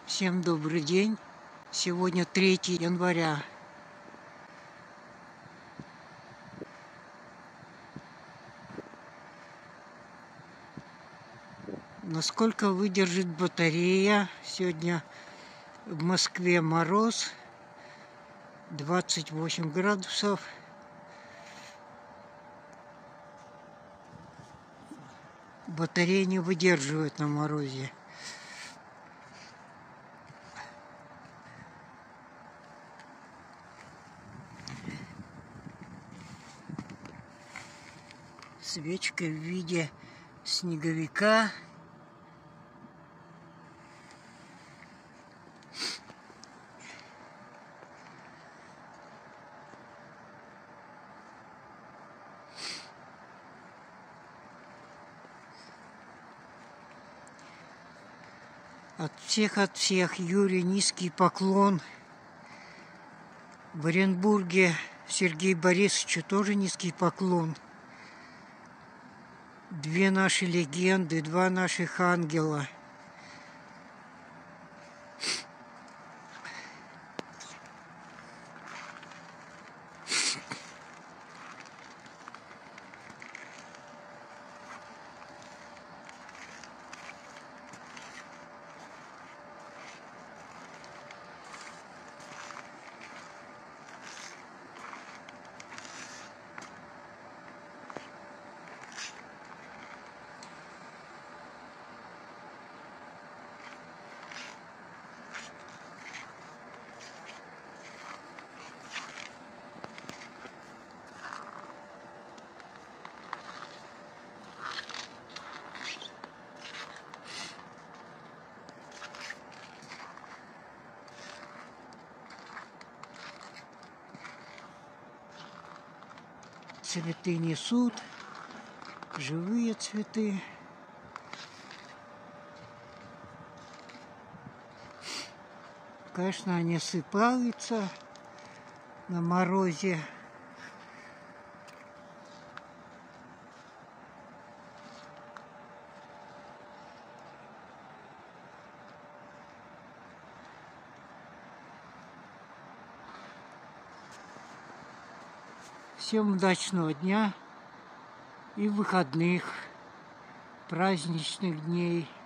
Всем добрый день. Сегодня 3 января. Насколько выдержит батарея? Сегодня в Москве мороз, 28 градусов. Батарея не выдерживает на морозе. Свечка в виде снеговика. От всех, Юрий, низкий поклон. В Оренбурге Сергею Борисовичу тоже низкий поклон. Две наши легенды, два наших ангела. Цветы несут, живые цветы. Конечно, они осыпаются на морозе. Всем удачного дня и выходных, праздничных дней.